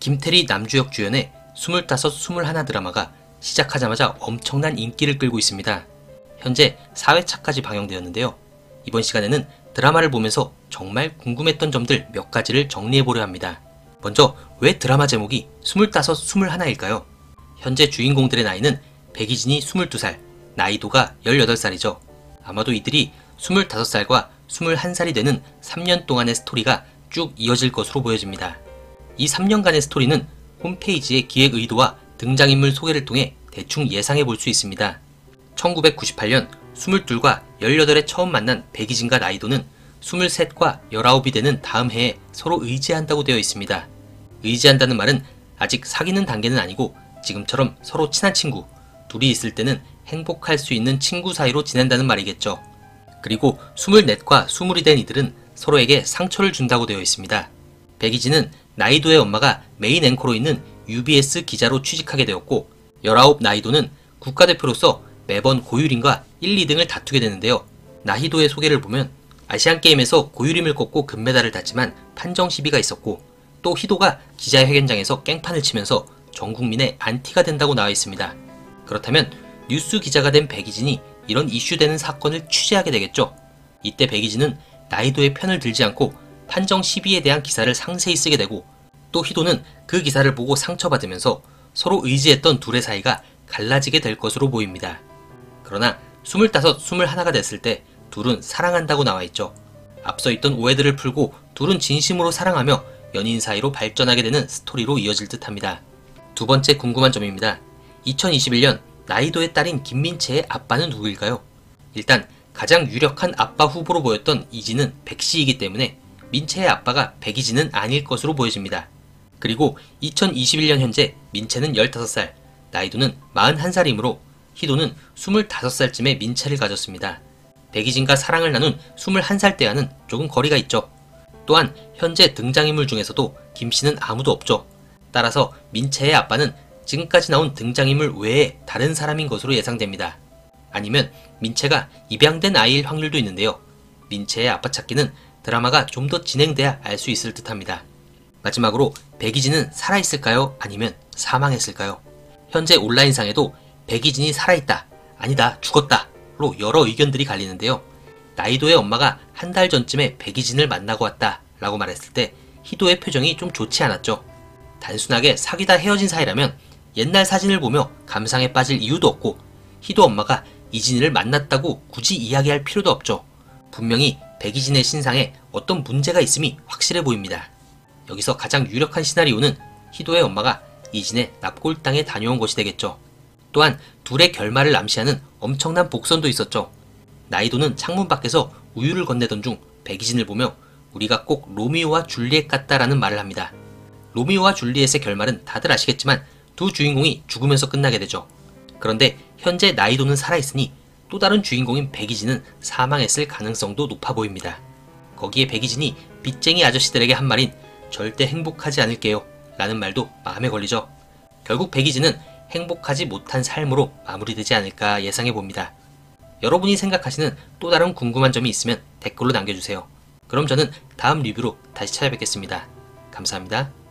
김태리 남주혁 주연의 25, 21 드라마가 시작하자마자 엄청난 인기를 끌고 있습니다. 현재 4회차까지 방영되었는데요. 이번 시간에는 드라마를 보면서 정말 궁금했던 점들 몇 가지를 정리해보려 합니다. 먼저 왜 드라마 제목이 25, 21일까요? 현재 주인공들의 나이는 백이진이 22살, 나이도가 18살이죠. 아마도 이들이 25살과 21살이 되는 3년 동안의 스토리가 쭉 이어질 것으로 보여집니다. 이 3년간의 스토리는 홈페이지의 기획 의도와 등장인물 소개를 통해 대충 예상해 볼 수 있습니다. 1998년 22과 18에 처음 만난 백이진과 나이도는 23과 19이 되는 다음 해에 서로 의지한다고 되어 있습니다. 의지한다는 말은 아직 사귀는 단계는 아니고 지금처럼 서로 친한 친구, 둘이 있을 때는 행복할 수 있는 친구 사이로 지낸다는 말이겠죠. 그리고 24과 20이 된 이들은 서로에게 상처를 준다고 되어 있습니다. 백이진은 나이도의 엄마가 메인 앵커로 있는 UBS 기자로 취직하게 되었고 19 나이도는 국가대표로서 매번 고유림과 1, 2등을 다투게 되는데요. 나이도의 소개를 보면 아시안게임에서 고유림을 꺾고 금메달을 땄지만 판정 시비가 있었고 또 희도가 기자회견장에서 깽판을 치면서 전 국민의 안티가 된다고 나와 있습니다. 그렇다면 뉴스 기자가 된 백이진이 이런 이슈되는 사건을 취재하게 되겠죠. 이때 백이진은 나이도의 편을 들지 않고 판정 시비에 대한 기사를 상세히 쓰게 되고 또 희도는 그 기사를 보고 상처받으면서 서로 의지했던 둘의 사이가 갈라지게 될 것으로 보입니다. 그러나 25, 21가 됐을 때 둘은 사랑한다고 나와 있죠. 앞서 있던 오해들을 풀고 둘은 진심으로 사랑하며 연인 사이로 발전하게 되는 스토리로 이어질 듯합니다. 두 번째 궁금한 점입니다. 2021년 나이도의 딸인 김민채의 아빠는 누구일까요? 일단 가장 유력한 아빠 후보로 보였던 이진은 백씨이기 때문에 민채의 아빠가 백이진은 아닐 것으로 보여집니다. 그리고 2021년 현재 민채는 15살, 나이도는 41살이므로 희도는 25살쯤에 민채를 가졌습니다. 백이진과 사랑을 나눈 21살 때와는 조금 거리가 있죠. 또한 현재 등장인물 중에서도 김씨는 아무도 없죠. 따라서 민채의 아빠는 지금까지 나온 등장인물 외에 다른 사람인 것으로 예상됩니다. 아니면 민채가 입양된 아이일 확률도 있는데요. 민채의 아빠 찾기는 드라마가 좀 더 진행돼야 알 수 있을 듯합니다. 마지막으로 백이진은 살아있을까요? 아니면 사망했을까요? 현재 온라인상에도 백이진이 살아있다, 아니다, 죽었다 로 여러 의견들이 갈리는데요. 나이도의 엄마가 한 달 전쯤에 백이진을 만나고 왔다 라고 말했을 때 희도의 표정이 좀 좋지 않았죠. 단순하게 사귀다 헤어진 사이라면 옛날 사진을 보며 감상에 빠질 이유도 없고 희도 엄마가 이진이를 만났다고 굳이 이야기할 필요도 없죠. 분명히 백이진의 신상에 어떤 문제가 있음이 확실해 보입니다. 여기서 가장 유력한 시나리오는 희도의 엄마가 이진의 납골당에 다녀온 것이 되겠죠. 또한 둘의 결말을 암시하는 엄청난 복선도 있었죠. 나이도는 창문 밖에서 우유를 건네던 중 백이진을 보며 우리가 꼭 로미오와 줄리엣 같다라는 말을 합니다. 로미오와 줄리엣의 결말은 다들 아시겠지만 두 주인공이 죽으면서 끝나게 되죠. 그런데 현재 나이도는 살아있으니 또 다른 주인공인 백이진은 사망했을 가능성도 높아 보입니다. 거기에 백이진이 빚쟁이 아저씨들에게 한 말인 절대 행복하지 않을게요 라는 말도 마음에 걸리죠. 결국 백이진은 행복하지 못한 삶으로 마무리되지 않을까 예상해 봅니다. 여러분이 생각하시는 또 다른 궁금한 점이 있으면 댓글로 남겨주세요. 그럼 저는 다음 리뷰로 다시 찾아뵙겠습니다. 감사합니다.